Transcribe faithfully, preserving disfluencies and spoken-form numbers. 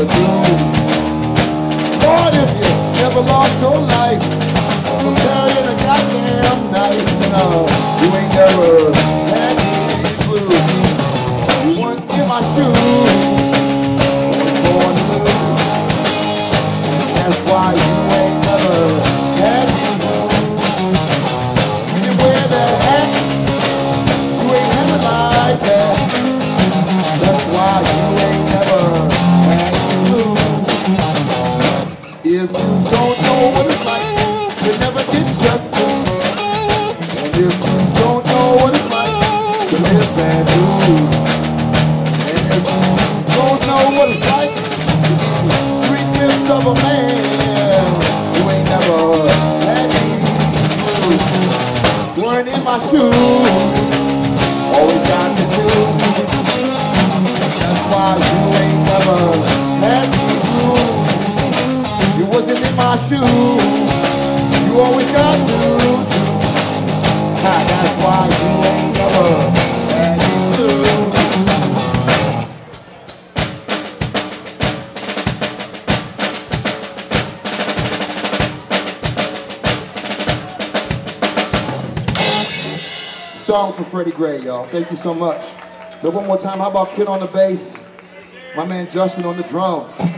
the blues. Lord, if you never lost your life from carrying a goddamn knife, no, you ain't never had these blues. You weren't in my shoes, was born to lose. That's why you ain't never had these blues. You can wear that hat, you ain't never like that. That's why you ain't never had these blues. If you don't know what it's like, you never get justice. And if you don't know what it's like to live bad news, and if you don't know what it's like to be three-fifths of a man, you ain't never had these blues. Weren't in my shoes, always got to choose. That's why you ain't never had these blues. You wasn't in my shoes, you always got to choose. That's why you ain't never had these blues. Song for Freddie Gray, y'all. Thank you so much. But one more time, how about Kid on the bass? My man Justin on the drums.